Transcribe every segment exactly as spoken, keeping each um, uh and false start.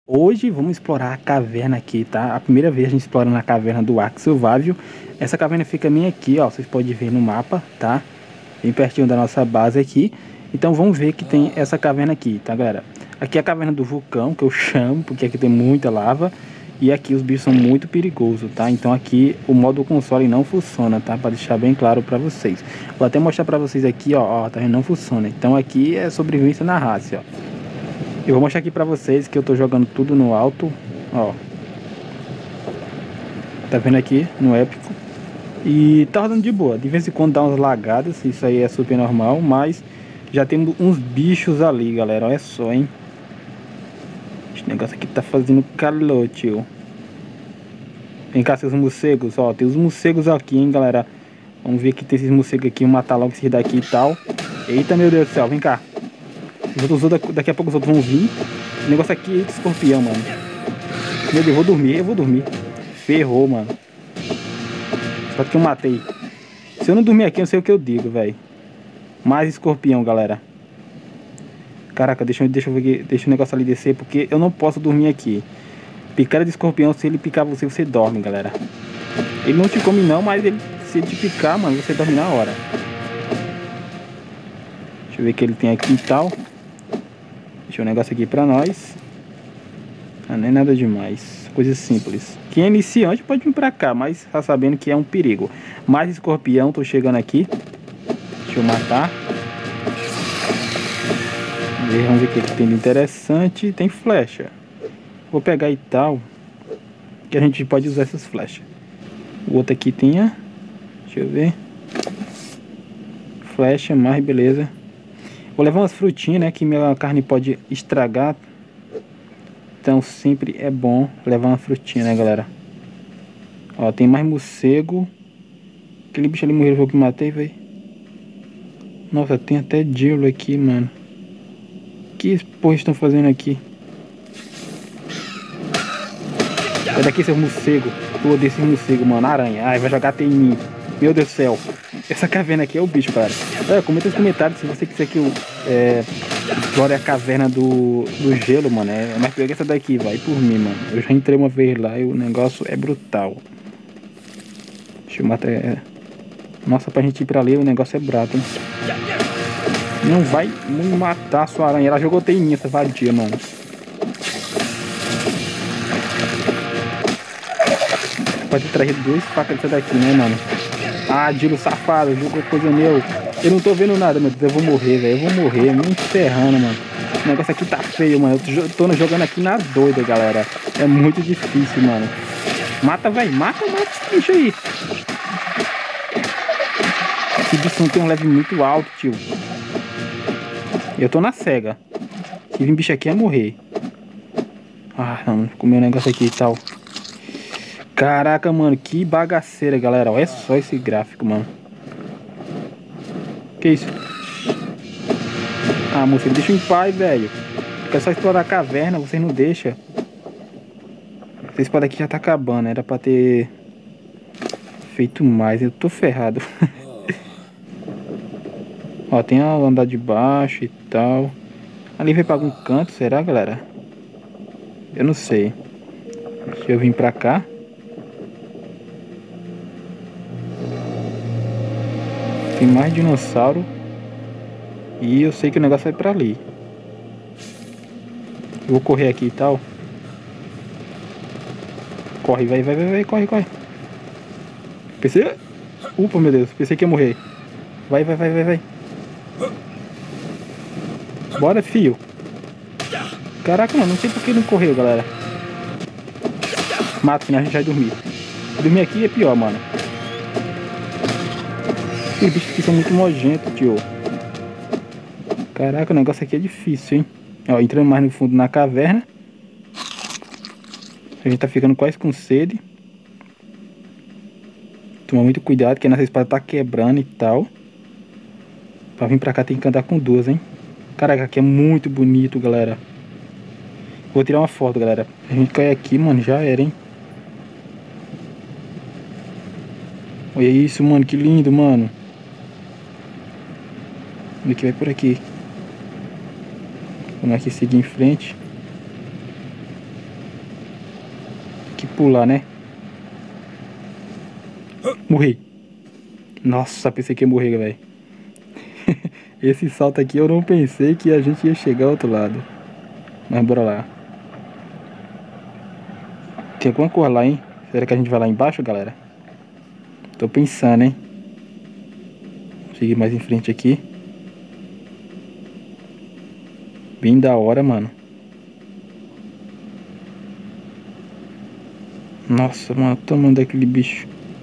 Hoje vamos explorar a caverna aqui, tá? A primeira vez a gente explora na caverna do Ark Survival. Essa caverna fica bem aqui, ó. Vocês podem ver no mapa, tá? Bem pertinho da nossa base aqui. Então vamos ver que tem essa caverna aqui, tá, galera? Aqui é a caverna do vulcão, que eu chamo, porque aqui tem muita lava. E aqui os bichos são muito perigosos, tá? Então aqui o modo console não funciona, tá? Para deixar bem claro para vocês. Vou até mostrar para vocês aqui, ó. Ó, tá vendo? Não funciona. Então aqui é sobrevivência na raça, ó. Eu vou mostrar aqui pra vocês que eu tô jogando tudo no alto, ó. Tá vendo aqui no épico. E tá rodando de boa. De vez em quando dá umas lagadas, isso aí é super normal. Mas já temos uns bichos ali, galera. Olha só, hein. Esse negócio aqui tá fazendo calor, tio. Vem cá, seus morcegos, ó. Tem os morcegos aqui, hein, galera. Vamos ver que tem esses morcegos aqui. Vou matar logo esses daqui e tal. Eita, meu Deus do céu, vem cá. Os outros, daqui a pouco os outros vão vir. O negócio aqui é de escorpião, mano. Meu Deus, eu vou dormir, eu vou dormir. Ferrou, mano. Só que eu matei. Se eu não dormir aqui, eu não sei o que eu digo, velho. Mais escorpião, galera. Caraca, deixa, deixa eu ver, deixa o negócio ali descer, porque eu não posso dormir aqui. Picada de escorpião, se ele picar você, você dorme, galera. Ele não te come não, mas ele, se ele te picar, mano, você dorme na hora. Deixa eu ver o que ele tem aqui e tal. Deixa um negócio aqui pra nós. Ah, não é nada demais. Coisa simples. Quem é iniciante pode vir pra cá, mas tá sabendo que é um perigo. Mais escorpião, tô chegando aqui. Deixa eu matar. Vamos ver, vamos ver o que, que tem de interessante. Tem flecha. Vou pegar e tal. Que a gente pode usar essas flechas. O outro aqui tem a... Deixa eu ver. Flecha, mais beleza. Vou levar umas frutinhas, né, que minha carne pode estragar. Então sempre é bom levar uma frutinha, né, galera. Ó, tem mais morcego. Aquele bicho ali morreu, foi o que matei, velho. Nossa, tem até Dilo aqui, mano. O que porra estão fazendo aqui? Sai daqui, seu morcego. Eu odeio esse morcego, mano. Aranha. Ai, vai jogar até em mim. Meu Deus do céu. Essa caverna aqui é o bicho, cara. É, comenta nos comentários se você quiser que eu é, explore a caverna do, do gelo, mano. É mais pior que essa daqui, vai por mim, mano. Eu já entrei uma vez lá e o negócio é brutal. Deixa eu matar. É... Nossa, pra gente ir pra ali o negócio é brabo, hein? Não vai me matar, sua aranha. Ela jogou até em mim, essa vadia, mano. Pode ter trazido duas facas dessa daqui, né, mano? Ah, Dilo safado, jogou coisa meu. Eu não tô vendo nada, meu Deus. Eu vou morrer, velho. Eu vou morrer, me enterrando, mano. O negócio aqui tá feio, mano. Eu tô jogando aqui na doida, galera. É muito difícil, mano. Mata, velho. Mata, mata esse bicho aí. Esse bicho não tem um level muito alto, tio. Eu tô na cega. Se vir bicho aqui é morrer. Ah, não. Comer um negócio aqui e tal. Caraca, mano, que bagaceira, galera. Olha só esse gráfico, mano. Que isso? Ah, moça, deixa eu em paz, velho. Quer só explorar a caverna, vocês não deixam. Esse espada aqui já tá acabando. Era pra ter feito mais. Eu tô ferrado. Ó, tem a andar de baixo e tal. Ali vai pra algum canto, será, galera? Eu não sei. Deixa eu vir pra cá. Tem mais dinossauro. E eu sei que o negócio vai pra ali. Eu vou correr aqui e tal. Corre, vai, vai, vai, vai, corre, corre. Pensei... Upa, meu Deus, pensei que ia morrer. Vai, vai, vai, vai, vai. Bora, fio. Caraca, mano, não sei por que não correu, galera. Mata, senão a gente vai dormir. Dormir aqui é pior, mano. Esses bichos aqui são muito nojentos, tio. Caraca, o negócio aqui é difícil, hein? Ó, entrando mais no fundo na caverna. A gente tá ficando quase com sede. Toma muito cuidado, que a nossa espada tá quebrando e tal. Pra vir pra cá tem que andar com duas, hein? Caraca, aqui é muito bonito, galera. Vou tirar uma foto, galera. A gente cai aqui, mano, já era, hein? Olha isso, mano, que lindo, mano. Vamos ver que vai por aqui. Vamos aqui seguir em frente. que pular, né? Morri. Nossa, pensei que ia morrer, velho. Esse salto aqui eu não pensei que a gente ia chegar ao outro lado. Mas bora lá. Tem alguma coisa lá, hein? Será que a gente vai lá embaixo, galera? Tô pensando, hein? Vou seguir mais em frente aqui. Bem da hora, mano. Nossa, mano, o tamanho daquele bicho.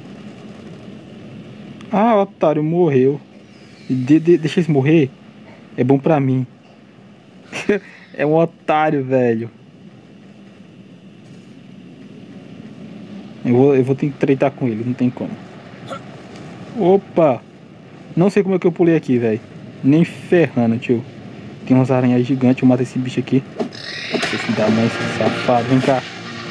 Ah, otário, morreu. De, de, deixa ele morrer. É bom pra mim. É um otário, velho. Eu vou, eu vou ter que treitar com ele, não tem como. Opa! Não sei como é que eu pulei aqui, velho. Nem ferrando, tio. Tem umas aranhas gigantes, eu mato esse bicho aqui. Esse da mãe, esse safado. Vem cá.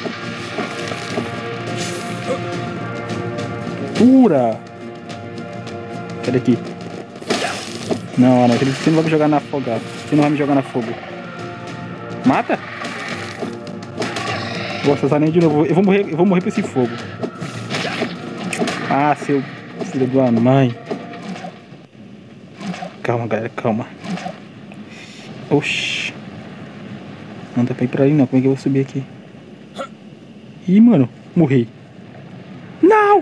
Pura! Cadê aqui? Não, não, você não vai me jogar na afogada. Você não vai me jogar na fogo. Mata? Vou acessar nem de novo. Eu vou morrer, eu vou morrer pra esse fogo. Ah, seu filho da mãe. Calma, galera, calma. Oxi. Não dá pra ir pra ali não. Como é que eu vou subir aqui? Ih, mano, morri. Não!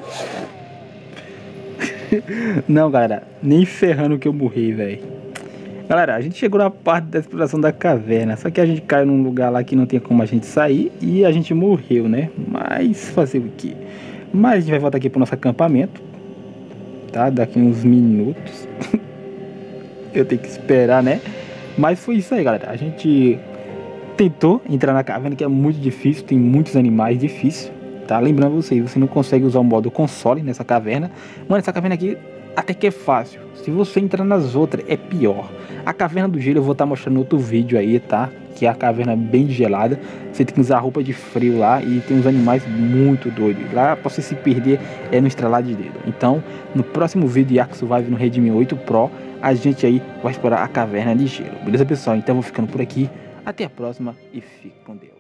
Não, galera, nem ferrando que eu morri, velho. Galera, a gente chegou na parte da exploração da caverna. Só que a gente caiu num lugar lá que não tinha como a gente sair. E a gente morreu, né? Mas fazer o quê? Mas a gente vai voltar aqui pro nosso acampamento. Tá? Daqui uns minutos. Eu tenho que esperar, né? Mas foi isso aí, galera. A gente tentou entrar na caverna, que é muito difícil. Tem muitos animais difíceis. Tá? Lembrando vocês, você não consegue usar o modo console nessa caverna. Mano, essa caverna aqui até que é fácil. Se você entrar nas outras, é pior. A caverna do gelo eu vou estar tá mostrando outro vídeo aí, tá? Que é a caverna bem gelada. Você tem que usar roupa de frio lá. E tem uns animais muito doidos. Lá pra você se perder é no estralar de dedo. Então, no próximo vídeo de Ark Survive no Redmi oito Pro, a gente aí vai explorar a caverna de gelo. Beleza, pessoal? Então eu vou ficando por aqui. Até a próxima e fique com Deus.